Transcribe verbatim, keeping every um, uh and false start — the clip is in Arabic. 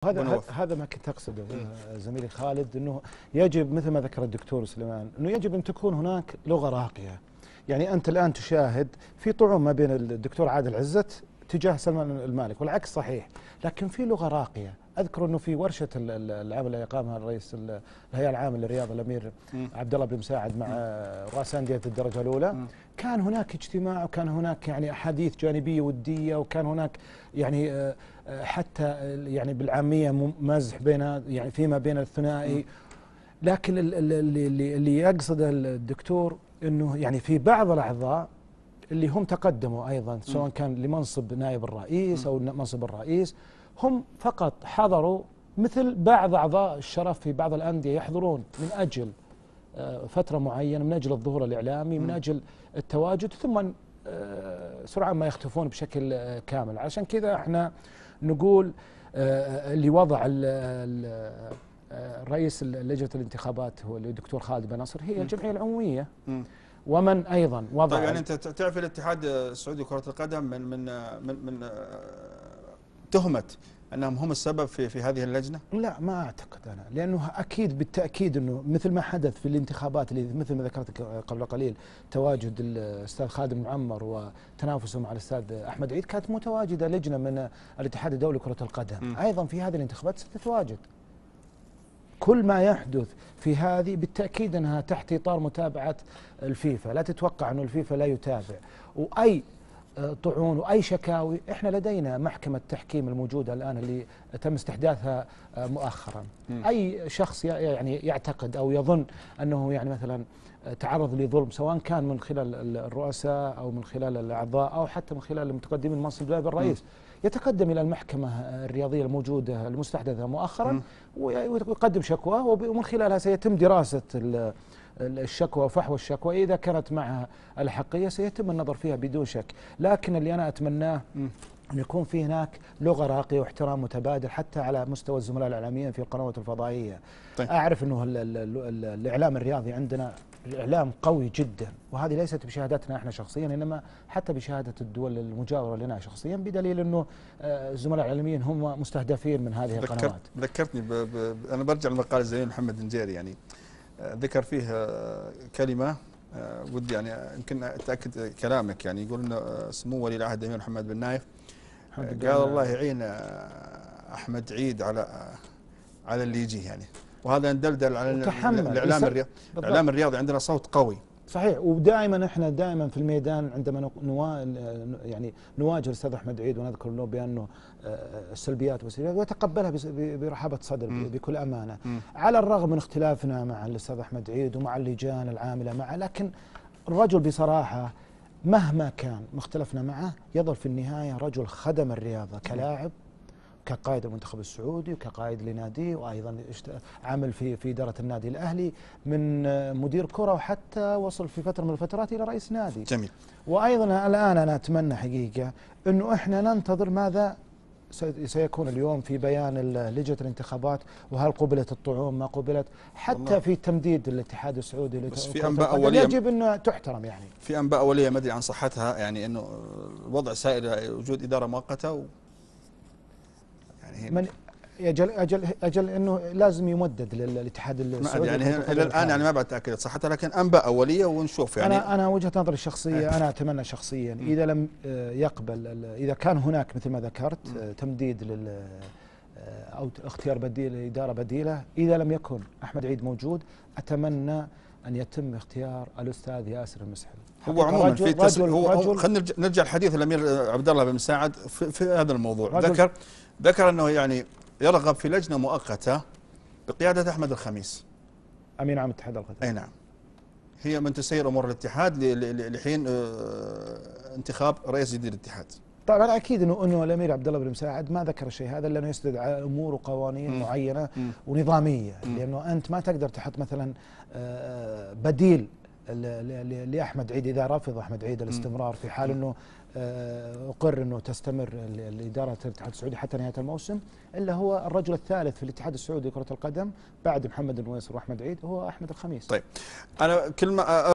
هذا هذا ما كنت اقصده زميلي خالد، انه يجب مثل ما ذكر الدكتور سليمان انه يجب ان تكون هناك لغه راقيه. يعني انت الان تشاهد في طعون ما بين الدكتور عادل عزت تجاه سلمان المالك والعكس صحيح، لكن في لغه راقيه. اذكر انه في ورشه العمل اللي اقامها الرئيس الهيئه العامه للرياضه الامير عبد الله بن مساعد مع رؤساء انديه الدرجه الاولى، كان هناك اجتماع وكان هناك يعني احاديث جانبيه وديه، وكان هناك يعني حتى يعني بالعاميه مزح بين يعني فيما بين الثنائي. لكن اللي اللي يقصده الدكتور انه يعني في بعض الاعضاء اللي هم تقدموا ايضا سواء كان لمنصب نائب الرئيس او منصب الرئيس، هم فقط حضروا مثل بعض اعضاء الشرف في بعض الانديه يحضرون من اجل فتره معينه، من اجل الظهور الاعلامي، من اجل التواجد، ثم سرعان ما يختفون بشكل كامل. عشان كذا احنا نقول اللي وضع رئيس لجنه الانتخابات هو الدكتور خالد بن نصر هي الجمعيه العموميه، ومن ايضا وضع. طيب يعني انت تعرف الاتحاد السعودي لكره القدم من من من, من تهمه انهم هم السبب في في هذه اللجنه؟ لا ما اعتقد انا، لانه اكيد بالتاكيد انه مثل ما حدث في الانتخابات اللي مثل ما ذكرت قبل قليل، تواجد الاستاذ خالد معمر وتنافسه مع الاستاذ احمد عيد، كانت متواجده لجنه من الاتحاد الدولي لكره القدم، م. ايضا في هذه الانتخابات ستتواجد. كل ما يحدث في هذه بالتاكيد انها تحت اطار متابعه الفيفا، لا تتوقع انه الفيفا لا يتابع، واي طعون واي شكاوي. احنا لدينا محكمه التحكيم الموجوده الان اللي تم استحداثها مؤخرا. م. اي شخص يعني يعتقد او يظن انه يعني مثلا تعرض لظلم سواء كان من خلال الرؤساء او من خلال الاعضاء او حتى من خلال المتقدمين منصب نائب الرئيس، م. يتقدم الى المحكمه الرياضيه الموجوده المستحدثه مؤخرا، م. ويقدم شكوى، ومن خلالها سيتم دراسه الشكوى وفحوى الشكوى. إذا كانت معها الحقية سيتم النظر فيها بدون شك. لكن اللي أنا أتمناه أن يكون في هناك لغة راقية واحترام متبادل حتى على مستوى الزملاء الإعلاميين في القنوات الفضائية. طيب. أعرف أنه ال ال ال الإعلام الرياضي عندنا إعلام قوي جدا، وهذه ليست بشهادتنا احنا شخصيا، إنما حتى بشهادة الدول المجاورة لنا شخصيا، بدليل أنه الزملاء الإعلاميين هم مستهدفين من هذه القنوات. ذكرتني ب ب أنا برجع لمقال الزميل محمد النجيري، يعني ذكر فيه كلمة ودي يعني يمكن أتأكد كلامك، يعني يقول إنه سمو ولي العهد الأمير محمد بن نايف قال الله يعين أحمد عيد على على اللي يجي، يعني وهذا ندلدل على الإعلام الرياضي. الإعلام الرياضي عندنا صوت قوي صحيح، ودائما احنا دائما في الميدان عندما نوا يعني نواجه الاستاذ احمد عيد ونذكر له بانه السلبيات والسلبيات ويتقبلها برحابه صدر بكل امانه، م. على الرغم من اختلافنا مع الاستاذ احمد عيد ومع اللجان العامله معه، لكن الرجل بصراحه مهما كان مختلفنا معه يظل في النهايه رجل خدم الرياضه كلاعب، كقائد المنتخب السعودي وكقائد لناديه، وايضا عمل في في اداره النادي الاهلي من مدير كره، وحتى وصل في فتره من الفترات الى رئيس نادي. جميل. وايضا الان انا اتمنى حقيقه انه احنا ننتظر ماذا سيكون اليوم في بيان لجنه الانتخابات، وهل قبلت الطعون ما قبلت، حتى والله. في تمديد الاتحاد السعودي بس في انباء اوليه يجب انه تحترم، يعني في انباء اوليه ما ادري عن صحتها، يعني انه الوضع سائر وجود اداره مؤقته و من اجل اجل اجل انه لازم يمدد للاتحاد السعودي يعني الى الان يعني ما بعد تاكدت صحتها، لكن انباء اوليه ونشوف. يعني انا انا وجهه نظري الشخصيه، انا اتمنى شخصيا اذا لم يقبل، اذا كان هناك مثل ما ذكرت تمديد لل او اختيار بديل اداره بديله، اذا لم يكن احمد عيد موجود اتمنى ان يتم اختيار الاستاذ ياسر المسحل. هو عموما في رجل هو خلينا نرجع الحديث الامير عبد الله بن مساعد في, في هذا الموضوع. ذكر ذكر انه يعني يرغب في لجنه مؤقته بقياده احمد الخميس امين عام اتحاد القدم. اي نعم، هي من تسير امور الاتحاد لحين انتخاب رئيس جديد للاتحاد. طبعا اكيد انه انه الامير عبد الله بن مساعد ما ذكر الشيء هذا الا انه يسند على امور وقوانين م. معينه م. ونظاميه، م. لانه انت ما تقدر تحط مثلا بديل لاحمد عيد اذا رفض احمد عيد الاستمرار في حال انه اقر انه تستمر الاداره الاتحاد السعودي حتى نهايه الموسم، الا هو الرجل الثالث في الاتحاد السعودي لكره القدم بعد محمد النويصر واحمد عيد هو احمد الخميس. طيب انا كلمه